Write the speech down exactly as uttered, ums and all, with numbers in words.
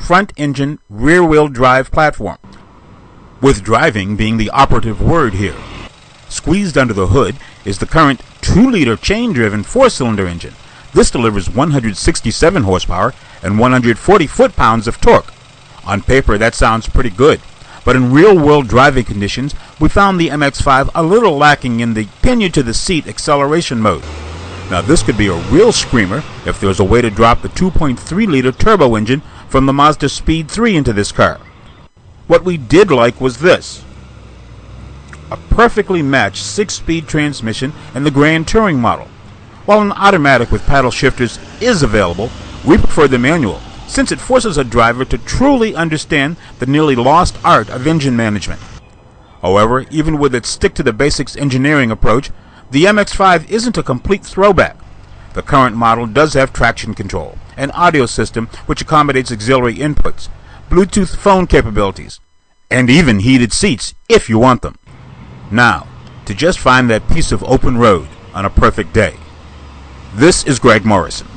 front-engine, rear-wheel drive platform, with driving being the operative word here. Squeezed under the hood is the current two liter chain-driven four-cylinder engine. This delivers one hundred sixty-seven horsepower and one hundred forty foot-pounds of torque. On paper, that sounds pretty good, but in real-world driving conditions, we found the M X five a little lacking in the pinion-to-the-seat acceleration mode. Now, this could be a real screamer if there's a way to drop the two point three liter turbo engine from the Mazda Speed three into this car. What we did like was this: a perfectly matched six-speed transmission in the Grand Touring model. While an automatic with paddle shifters is available, we prefer the manual, since it forces a driver to truly understand the nearly lost art of engine management. However, even with its stick-to-the-basics engineering approach, the M X five isn't a complete throwback. The current model does have traction control, an audio system which accommodates auxiliary inputs, Bluetooth phone capabilities, and even heated seats if you want them. Now, to just find that piece of open road on a perfect day. This is Greg Morrison.